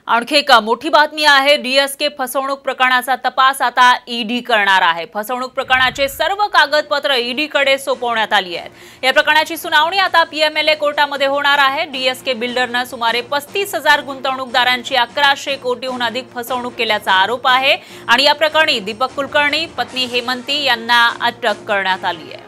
आणखी एक मोठी बातमी आहे। डीएसके फसवणूक प्रकरणाचा तपास आता ईडी करणार आहे। फसवणूक प्रकरणाचे सर्व कागदपत्र ईडी कडे सोपवण्यात आली आहेत। या प्रकरणाची सुनावणी आता पीएमएलए कोर्टामध्ये होणार आहे। डीएसके बिल्डरनं सुमारे 35,000 गुंतवणूकदारांची 1100 कोटीहून अधिक फसवणूक केल्याचा आरोप आहे आणि या प्रकरणी दीपक कुलकर्णी, पत्नी हेमंती यांना अटक करण्यात आली आहे।